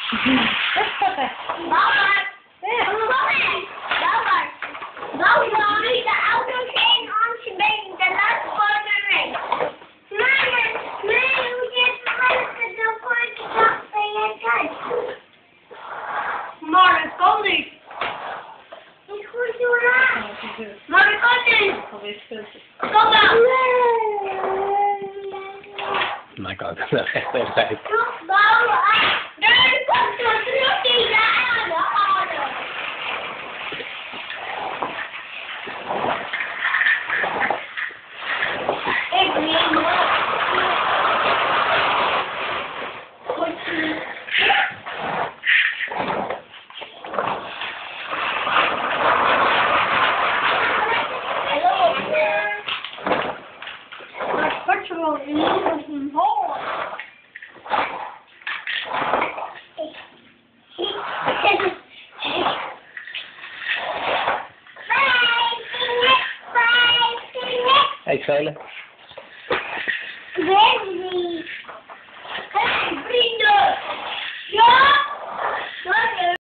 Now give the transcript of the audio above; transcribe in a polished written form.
Mama! Nou, de auto ging onze been, de laatste voor de race. Nee, hoe zit het dan voor de dag ben jij thuis? Maar dat kan niet. Niet goed zo raar. Maar dat kan niet. Kom dan. Maar ik kan het wel echt even uit. Bouwen aan. Nee, komt zo terug in de aarde. Ik neem het. Gewoon in een hol. Hey, spelen. Weet niet. Hey, vrienden. Ja?